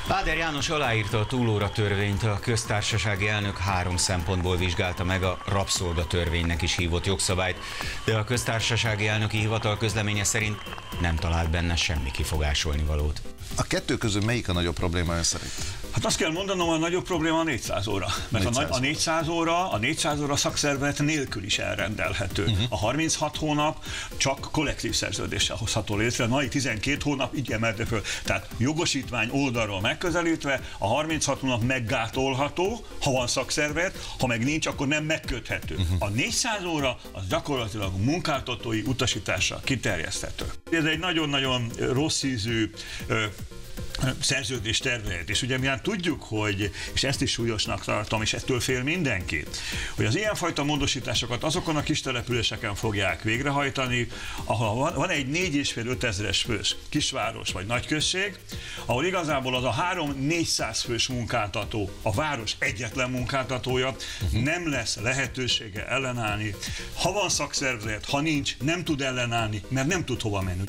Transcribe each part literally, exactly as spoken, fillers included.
Báder János aláírta a túlóra törvényt, a köztársasági elnök három szempontból vizsgálta meg a rabszolgatörvénynek is hívott jogszabályt, de a köztársasági elnöki hivatal közleménye szerint nem talált benne semmi kifogásolni valót. A kettő közül melyik a nagyobb probléma ön szerint? Hát azt kell mondanom, a nagyobb probléma a négyszáz óra. Mert négyszáz. A, a négyszáz óra, a négyszáz óra szakszervezet nélkül is elrendelhető. Uh-huh. A harminchat hónap csak kollektív szerződéssel hozható létre, a mai tizenkét hónap így emelte föl. Tehát jogosítvány oldalról megközelítve a harminchat hónap meggátolható, ha van szakszervezet, ha meg nincs, akkor nem megköthető. Uh-huh. A négyszáz óra az gyakorlatilag munkáltatói utasításra kiterjeszthető. Ez egy nagyon-nagyon rossz ízű szerződés tervezet. És ugye mián tudjuk, hogy, és ezt is súlyosnak tartom, és ettől fél mindenki, hogy az ilyenfajta módosításokat azokon a kis településeken fogják végrehajtani, ahol van, van egy négy és fél ötezres fős kisváros vagy nagyközség, ahol igazából az a három-négyszáz fős munkáltató, a város egyetlen munkáltatója, uh-huh. nem lesz lehetősége ellenállni. Ha van szakszervezet, ha nincs, nem tud ellenállni, mert nem tud hova menni.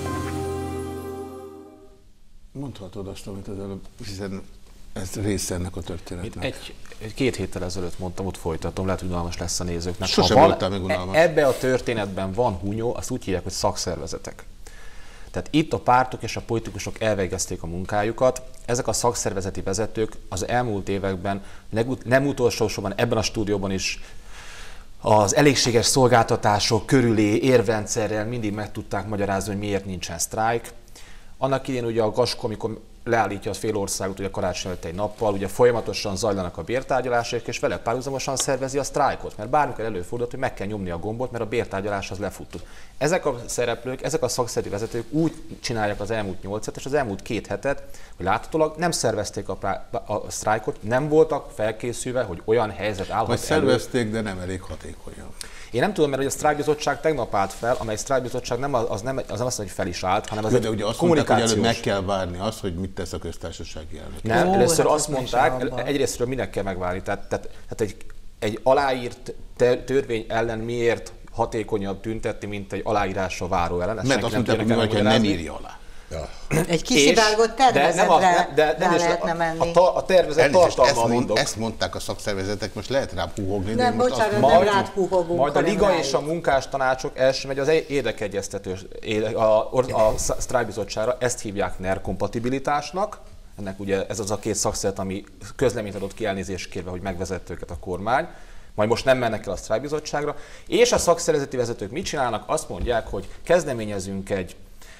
Mondhatod azt, amit az előbb, hiszen ez része ennek a történetnek. Egy, egy két héttel ezelőtt mondtam, ott folytatom, lehet, hogy unalmas lesz a nézőknek. Sosem voltál még unalmas. Ebbe a történetben van hunyó, azt úgy hívják, hogy szakszervezetek. Tehát itt a pártok és a politikusok elvégezték a munkájukat. Ezek a szakszervezeti vezetők az elmúlt években, nem utolsó sorban ebben a stúdióban is az elégséges szolgáltatások körüli érvrendszerrel mindig meg tudták magyarázni, hogy miért nincsen sztrájk. Annak idején ugye a Gaskó, amikor leállítja a fél országot ugye karácsony előtt egy nappal, ugye folyamatosan zajlanak a bértárgyalások, és vele párhuzamosan szervezi a sztrájkot, mert bármikor előfordult, hogy meg kell nyomni a gombot, mert a bértárgyalás az lefutott. Ezek a szereplők, ezek a szakszervezeti vezetők úgy csinálják az elmúlt nyolc hetet és az elmúlt két hetet, hogy láthatólag nem szervezték a, a sztrájkot, nem voltak felkészülve, hogy olyan helyzet állhat elő. Vagy szervezték, de nem elég hatékonyan. Én nem tudom, mert a sztrájkbizottság tegnap állt fel, amely sztrájkbizottság nem az, nem, az nem azt mondja, hogy fel is állt, hanem az de ugye azt mondták, hogy előbb meg kell várni azt, hogy mit tesz a köztársasági elnök. Nem, Ó, először hát azt mondták, egyrésztről minek kell megvárni. Tehát, tehát, tehát egy, egy aláírt törvény ellen miért hatékonyabb tüntetni, mint egy aláírásra váró ellen. Mert azt mondták, hogy nem, nem írja alá. Ja. Egy kiszivárgott tervezetre de nem is lehetne menni. A, a tervezet tartalma mondok. Ezt mondták a szakszervezetek, most lehet rá húhogni. Nem, most bocsánat, azt nem majd, rád húhogunk. Majd a Liga és a munkástanácsok első megy az érdekegyeztető, a, a, a sztrájkbizottságra, ezt hívják NER kompatibilitásnak. Ennek ugye ez az a két szakszervezet, ami közleményt adott ki elnézést kérve, hogy megvezette őket a kormány. Majd most nem mennek el a sztrájkbizottságra. És a szakszervezeti vezetők mit csinálnak? Azt mondják, hogy kezdeményezünk egy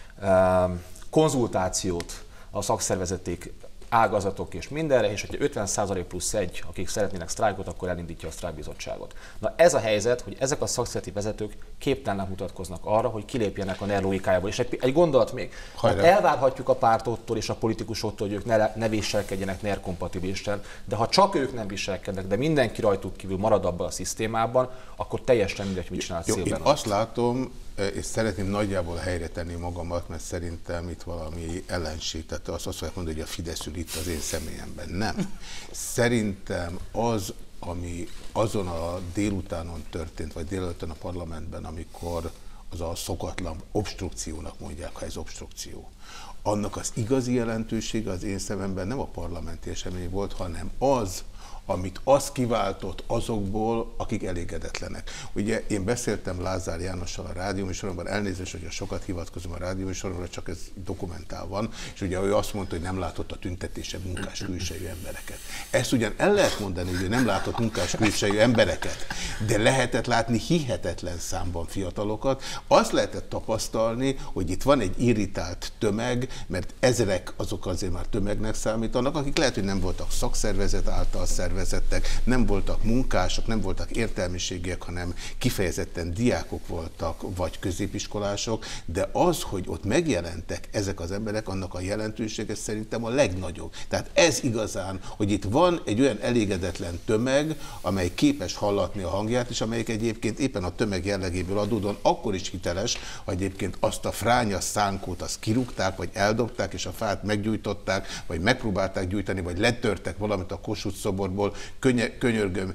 um, konzultációt a szakszervezeték, ágazatok és mindenre, és hogyha ötven százalék plusz egy, akik szeretnének sztrájkot, akkor elindítja a sztrájkbizottságot. Na ez a helyzet, hogy ezek a szakszervezeti vezetők képtelennek mutatkoznak arra, hogy kilépjenek a NER logikájából. És egy, egy gondolat még, hát elvárhatjuk a pártoktól és a politikusoktól, hogy ők ne, ne viselkedjenek NER kompatibilisen, de ha csak ők nem viselkednek, de mindenki rajtuk kívül marad abban a szisztémában, akkor teljesen mindegy, mit csinál szélben. Én azt látom, és szeretném nagyjából helyre tenni magamat, mert szerintem itt valami ellenség, tehát azt azt mondani, hogy a Fidesz ül itt az én személyemben. Nem. Szerintem az, ami azon a délutánon történt, vagy délután a parlamentben, amikor az a szokatlan obstrukciónak mondják, ha ez obstrukció, annak az igazi jelentősége az én szememben nem a parlamenti esemény volt, hanem az, amit az kiváltott azokból, akik elégedetlenek. Ugye én beszéltem Lázár Jánossal a rádióműsoromban, elnézést, hogy sokat hivatkozom a rádióműsoromra, csak ez dokumentál van, és ugye ő azt mondta, hogy nem látott a tüntetése munkás külsejű embereket. Ezt ugyan el lehet mondani, hogy ő nem látott munkás külsejű embereket, de lehetett látni hihetetlen számban fiatalokat. Azt lehetett tapasztalni, hogy itt van egy irritált tömeg, mert ezrek azok azért már tömegnek számítanak, akik lehet, hogy nem voltak szakszervezet által szervezettek, nem voltak munkások, nem voltak értelmiségiek, hanem kifejezetten diákok voltak, vagy középiskolások, de az, hogy ott megjelentek ezek az emberek, annak a jelentősége szerintem a legnagyobb. Tehát ez igazán, hogy itt van egy olyan elégedetlen tömeg, amely képes hallatni a hangját, és amelyik egyébként éppen a tömeg jellegéből adódóan akkor is hiteles, hogy egyébként azt a fránya szánkót azt kirúgták, vagy eldobták, és a fát meggyújtották, vagy megpróbálták gyújtani, vagy letörtek valamit a Kossuth szoborból, Köny könyörgöm,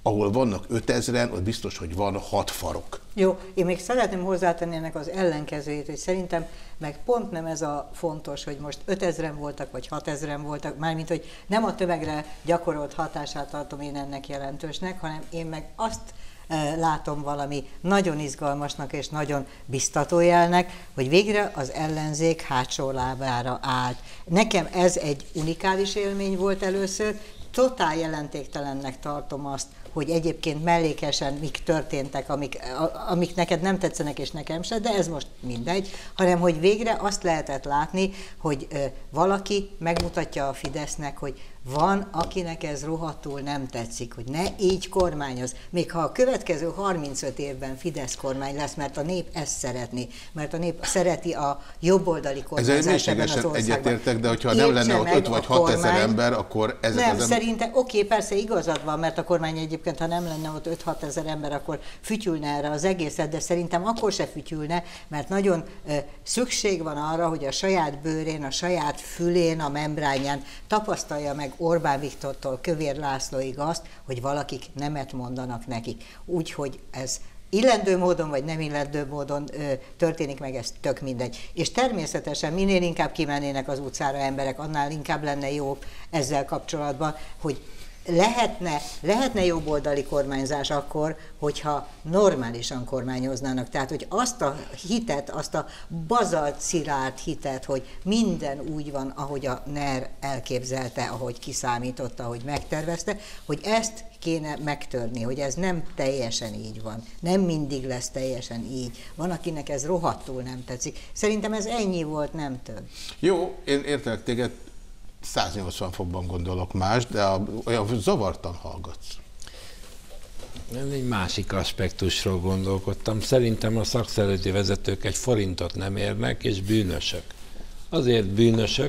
ahol vannak ötezren, ott biztos, hogy van hat farok. Jó, én még szeretném hozzátenni ennek az ellenkezőjét, hogy szerintem meg pont nem ez a fontos, hogy most ötezren voltak, vagy hatezren voltak, mármint, hogy nem a tömegre gyakorolt hatását tartom én ennek jelentősnek, hanem én meg azt e, látom valami nagyon izgalmasnak és nagyon biztatójelnek, hogy végre az ellenzék hátsó lábára állt. Nekem ez egy unikális élmény volt először, totál jelentéktelennek tartom azt, hogy egyébként mellékesen mik történtek, amik, amik neked nem tetszenek és nekem se, de ez most mindegy, hanem hogy végre azt lehetett látni, hogy ö, valaki megmutatja a Fidesznek, hogy van, akinek ez rohadtul nem tetszik, hogy ne így kormányoz. Még ha a következő harmincöt évben Fidesz kormány lesz, mert a nép ezt szeretné, mert a nép szereti a jobboldali kormányzást ebben az országban. Egyetértek, de hogyha nem lenne ott öt vagy hat ezer ember, akkor ezek nem, az szerintem, oké, persze igazad van, mert a kormány egyébként, ha nem lenne ott öt-hat ezer ember, akkor fütyülne erre az egészet, de szerintem akkor se fütyülne, mert nagyon ö, szükség van arra, hogy a saját bőrén, a saját fülén, a membrányán tapasztalja meg Orbán Viktortól Kövér Lászlóig azt, hogy valakik nemet mondanak nekik. Úgyhogy ez illendő módon, vagy nem illendő módon ö, történik meg, ez tök mindegy. És természetesen minél inkább kimennének az utcára emberek, annál inkább lenne jó ezzel kapcsolatban, hogy lehetne, lehetne jobboldali kormányzás akkor, hogyha normálisan kormányoznának. Tehát, hogy azt a hitet, azt a bazalt szilárd hitet, hogy minden úgy van, ahogy a NER elképzelte, ahogy kiszámította, ahogy megtervezte, hogy ezt kéne megtörni, hogy ez nem teljesen így van. Nem mindig lesz teljesen így. Van, akinek ez rohadtul nem tetszik. Szerintem ez ennyi volt, nem több. Jó, én értelek téged, száznyolcvan fokban gondolok más, de a, olyan zavartan hallgatsz. Egy másik aspektusról gondolkodtam. Szerintem a szakszervezeti vezetők egy forintot nem érnek, és bűnösök. Azért bűnösök,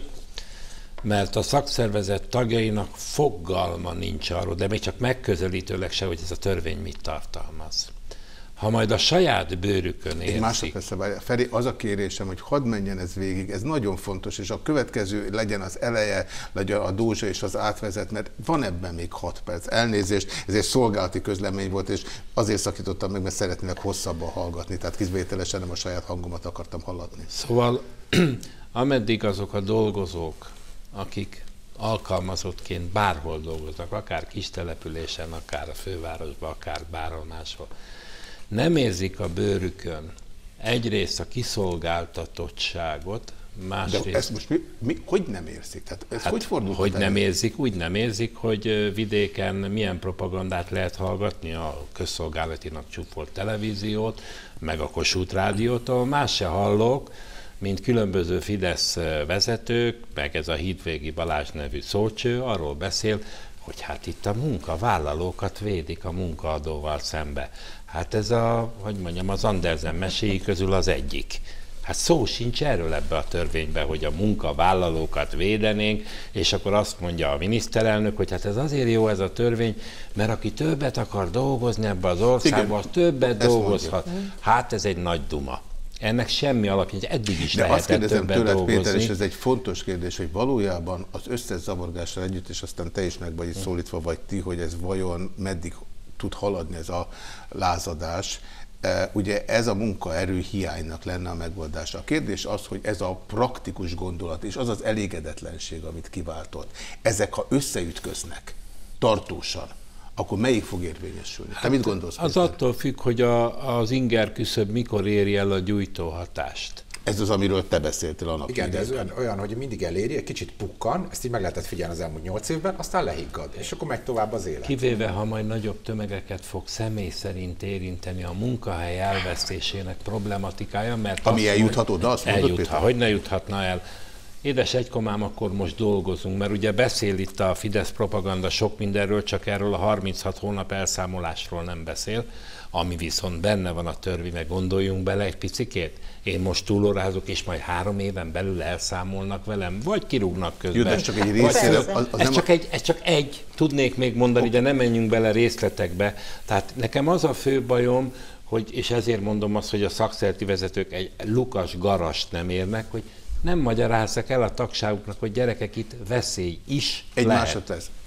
mert a szakszervezet tagjainak fogalma nincs arról, de még csak megközelítőleg se, hogy ez a törvény mit tartalmaz. Ha majd a saját bőrükön érzik. Másodperc, Feri, az a kérésem, hogy hadd menjen ez végig, ez nagyon fontos, és a következő legyen az eleje, legyen a dózsa és az átvezet, mert van ebben még hat perc. Elnézést, ez egy szolgálati közlemény volt, és azért szakítottam meg, mert szeretnének hosszabban hallgatni, tehát kivételesen nem a saját hangomat akartam hallatni. Szóval, ameddig azok a dolgozók, akik alkalmazottként bárhol dolgoznak, akár kis településen, akár a fővárosban, akár bárhol máshol, nem érzik a bőrükön egyrészt a kiszolgáltatottságot, másrészt... De ezt most mi, mi, hogy nem érzik? Tehát ez hát, hogy fordult? Hogy nem érzik? Úgy nem érzik, hogy vidéken milyen propagandát lehet hallgatni, a közszolgálatinak csúfolt televíziót, meg a Kossuth Rádiótól, más se hallok, mint különböző Fidesz vezetők, meg ez a Hídvégi Balázs nevű szócső arról beszél, hogy hát itt a munkavállalókat védik a munkaadóval szembe. Hát ez a, hogy mondjam, az Andersen meséi közül az egyik. Hát szó sincs erről ebbe a törvénybe, hogy a munkavállalókat védenénk, és akkor azt mondja a miniszterelnök, hogy hát ez azért jó ez a törvény, mert aki többet akar dolgozni ebbe az országban, az többet dolgozhat. Mondja. Hát ez egy nagy duma. Ennek semmi alapja, hogy eddig is de lehetett többet dolgozni. De azt kérdezem tőled, Péter, és ez egy fontos kérdés, hogy valójában az összes zavargással együtt, és aztán te is meg vagy itt szólítva vagy ti, hogy ez vajon meddig tud haladni ez a lázadás. Ugye ez a munkaerő hiánynak lenne a megoldása. A kérdés az, hogy ez a praktikus gondolat, és az az elégedetlenség, amit kiváltott, ezek ha összeütköznek tartósan, akkor melyik fog érvényesülni? Te hát mit gondolsz? Az Péter? Attól függ, hogy a, az inger küszöb mikor éri el a gyújtóhatást. Ez az, amiről te beszéltél annak. Igen, de ez olyan, olyan, hogy mindig eléri, egy kicsit pukkan, ezt így meg lehetett figyelni az elmúlt nyolc évben, aztán lehiggad, és akkor megy tovább az élet. Kivéve, ha majd nagyobb tömegeket fog személy szerint érinteni a munkahely elvesztésének problematikája, mert... Ami eljuthat oda, azt mondod, Péter? Hogy ne juthatna el. Édes egykomám, akkor most dolgozunk, mert ugye beszél itt a Fidesz propaganda sok mindenről, csak erről a harminchat hónap elszámolásról nem beszél, ami viszont benne van a törvényben, gondoljunk bele egy picikét. Én most túlórázok, és majd három éven belül elszámolnak velem, vagy kirúgnak közben. Jó, ez csak egy részére, az, az ez, csak egy, ez csak egy, tudnék még mondani, de nem menjünk bele részletekbe. Tehát nekem az a fő bajom, hogy, és ezért mondom azt, hogy a szakszervezeti vezetők egy lukas garast nem érnek, hogy nem magyarázzák el a tagságuknak, hogy gyerekek, itt veszély is egy lehet. másodperc.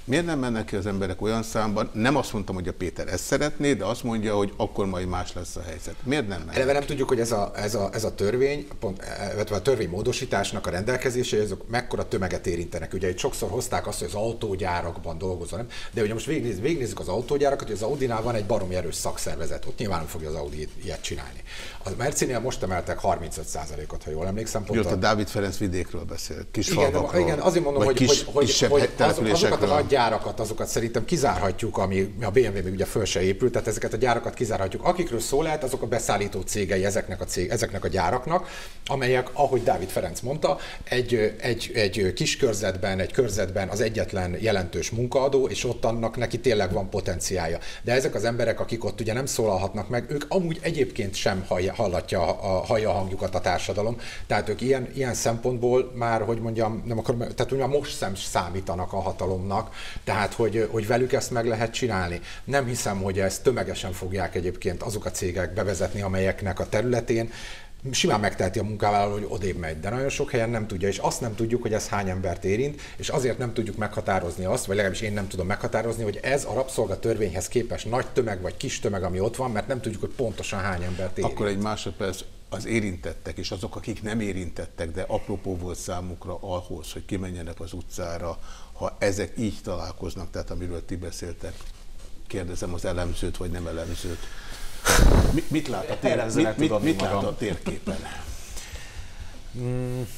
Miért nem mennek ki az emberek olyan számban? Nem azt mondtam, hogy a Péter ezt szeretné, de azt mondja, hogy akkor majd más lesz a helyzet. Miért nem mennek? Eleve nem tudjuk, hogy ez a, ez a, ez a törvény, pont, a törvénymódosításnak a rendelkezései, azok mekkora tömeget érintenek. Ugye itt sokszor hozták azt, hogy az autógyárakban dolgozol, nem? De ugye most végignézzük, végignézzük az autógyárakat, hogy az Audinál van egy baromi erős szakszervezet, ott nyilván nem fogja az Audi ilyet csinálni. A Mercinél most emeltek harmincöt százalékot, ha jól emlékszem. Pont Jó, a Dávid Ferenc vidékről beszél, kis igen, falvakról, igen, azért mondom, hogy, kis, hogy, hogy, hogy az, azokat a nagy gyárakat, azokat szerintem kizárhatjuk, ami a bé em vé még ugye föl se épült, tehát ezeket a gyárakat kizárhatjuk. Akikről szó lehet, azok a beszállító cégei ezeknek a, cég, ezeknek a gyáraknak, amelyek, ahogy Dávid Ferenc mondta, egy, egy, egy kis körzetben, egy körzetben az egyetlen jelentős munkaadó, és ott annak neki tényleg van potenciálja. De ezek az emberek, akik ott ugye nem szólalhatnak meg, ők amúgy egyébként sem hallatja a, hallja a hangjukat a társadalom, tehát ők ilyen, ilyen szempontból már, hogy mondjam, nem akarom, tehát ugye most sem számítanak a hatalomnak, tehát hogy, hogy velük ezt meg lehet csinálni. Nem hiszem, hogy ezt tömegesen fogják egyébként azok a cégek bevezetni, amelyeknek a területén simán megteheti a munkavállaló, hogy odébb megy, de nagyon sok helyen nem tudja, és azt nem tudjuk, hogy ez hány embert érint, és azért nem tudjuk meghatározni azt, vagy legalábbis én nem tudom meghatározni, hogy ez a rabszolgatörvényhez képest nagy tömeg vagy kis tömeg, ami ott van, mert nem tudjuk, hogy pontosan hány embert érint. Akkor egy másodperc, az érintettek és azok, akik nem érintettek, de apropó volt számukra ahhoz, hogy kimenjenek az utcára, ha ezek így találkoznak, tehát amiről ti beszéltek, kérdezem az elemzőt vagy nem elemzőt. Mit, mit lát a, tér, mit, mit, mit lát a térképen? Mm,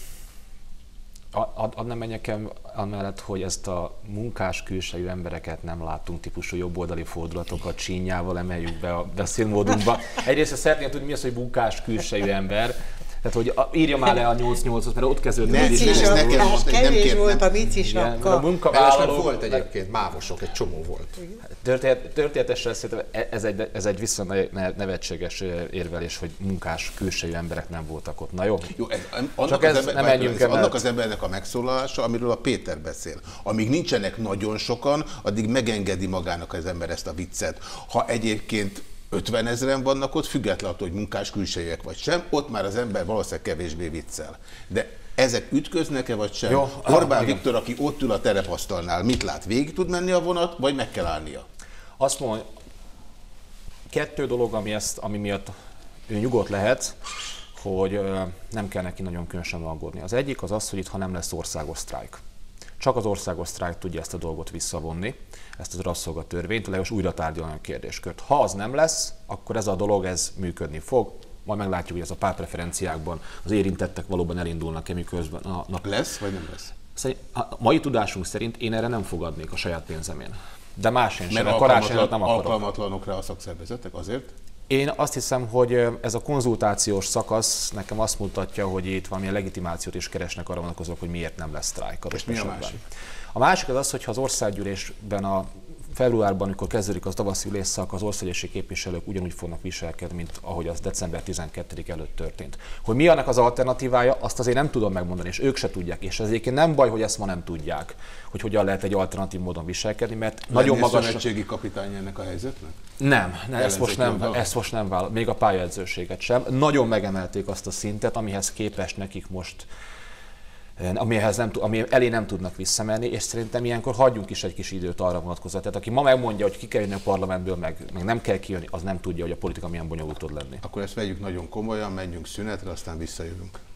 ad nem menjek el amellett, hogy ezt a munkás külsejű embereket nem látunk típusú jobboldali fordulatokat csínyával emeljük be a beszélmódunkba. Egyrészt szeretném tudni, mi az, hogy munkás külsejű ember. Tehát, hogy írja már le a nyolc nyolcot, mert ott kezdődött. Ne, ez kevés volt a micisapka. A munkavállalók volt egyébként, mávosok, egy csomó volt. Történetesen szerintem ez egy, ez egy visszanevetséges érvelés, hogy munkás külsejű emberek nem voltak ott. Na jó? jó ez, annak Csak az ez ember, nem menjünk ez annak az embernek a megszólalása, amiről a Péter beszél. Amíg nincsenek nagyon sokan, addig megengedi magának az ember ezt a viccet. Ha egyébként ötvenezren vannak ott, függetlenül, hogy munkás külsejűek vagy sem, ott már az ember valószínűleg kevésbé viccel. De ezek ütköznek-e vagy sem? Jó, Orbán ah, Viktor, aki ott ül a terepasztalnál, mit lát? Végig tud menni a vonat, vagy meg kell állnia? Azt mondom, kettő dolog, ami, ezt, ami miatt ő nyugodt lehet, hogy nem kell neki nagyon különösen aggódni. Az egyik az az, hogy itt ha nem lesz országos sztrájk. Csak az országos sztrájk tudja ezt a dolgot visszavonni, ezt a rabszolgatörvényt, legalábbis újra tárgyalni a kérdéskört. Ha az nem lesz, akkor ez a dolog ez működni fog. Majd meglátjuk, hogy ez a pártpreferenciákban az érintettek valóban elindulnak-e, miközben a nap... Lesz, vagy nem lesz? A mai tudásunk szerint én erre nem fogadnék a saját pénzemén. De másén sem, mert a karácsonyra nem akarok. Alkalmatlanok rá a szakszervezetek azért? Én azt hiszem, hogy ez a konzultációs szakasz nekem azt mutatja, hogy itt valamilyen legitimációt is keresnek arra vonatkozóan, hogy miért nem lesz sztrájk. És mi a másik? A másik az az, hogy ha az országgyűlésben a februárban, amikor kezdődik az tavaszi ülésszak, az országgyűlési képviselők ugyanúgy fognak viselkedni, mint ahogy az december tizenkettedike előtt történt. Hogy mi annak az alternatívája, azt azért nem tudom megmondani, és ők se tudják, és ezért nem baj, hogy ezt ma nem tudják, hogy hogyan lehet egy alternatív módon viselkedni, mert Lenni nagyon magas... szövetségi kapitány ennek a helyzetnek? Nem, ne, ezt, most nem ezt most nem vállal, még a pályaedzőséget sem. Nagyon megemelték azt a szintet, amihez képest nekik most amihez nem, ami elé nem tudnak visszamenni, és szerintem ilyenkor hagyjunk is egy kis időt arra vonatkozóan. Tehát aki ma megmondja, hogy ki kell jönni a parlamentből, meg, meg nem kell kijönni, az nem tudja, hogy a politika milyen bonyolult tud lenni. Akkor ezt vegyük nagyon komolyan, menjünk szünetre, aztán visszajövünk.